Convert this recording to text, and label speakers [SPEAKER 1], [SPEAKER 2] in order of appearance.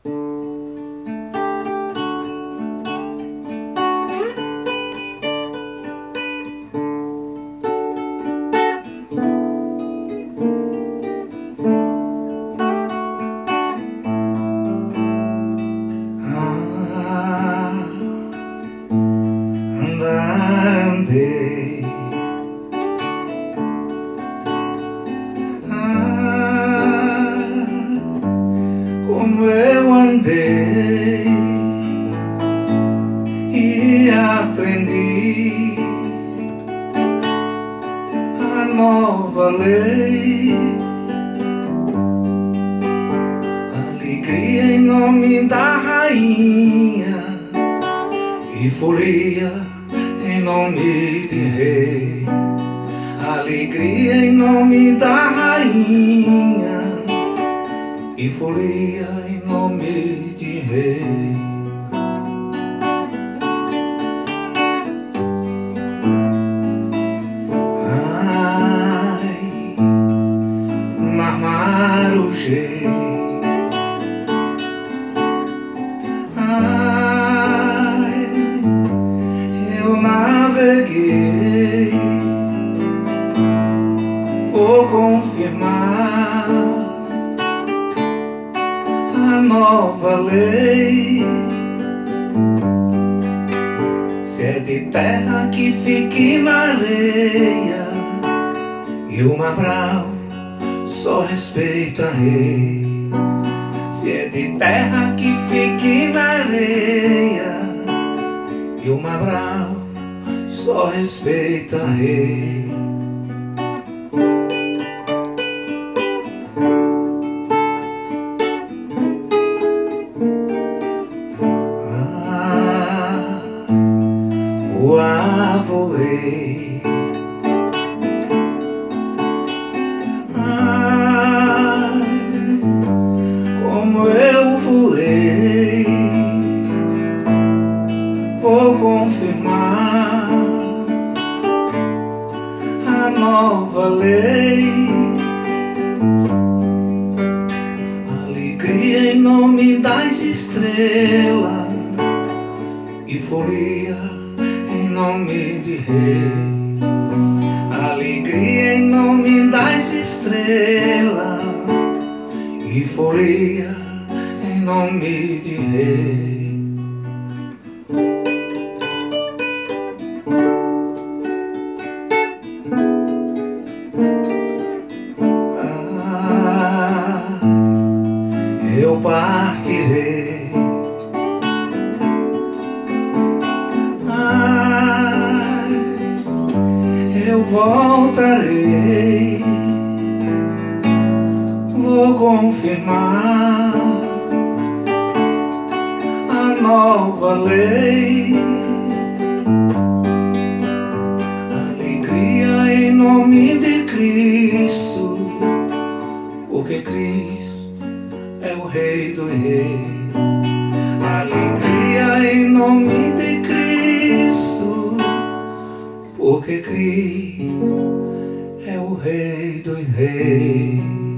[SPEAKER 1] Andei, como eu andei e aprendi a nova lei, alegria em nome da rainha e folia em nome de rei, alegria em nome da rainha e folia em nome de rei. Ai, Marmarujê, naveguei, vou confirmar a nova lei. Se é de terra que fique na areia, e o mar bravo só respeita rei. Se é de terra que fique na areia, e o mar bravo só respeita rei. Voei, como eu voei, vou confirmar a nova lei, alegria em nome das estrelas e folia em nome de rei, alegria em nome das estrelas e folia em nome de rei. Eu partirei, eu voltarei, vou confirmar a nova lei, alegria em nome de Cristo, porque Cristo é o Rei do Rei. Alegria em nome de Cristo, porque Cristo é o Rei dos Reis.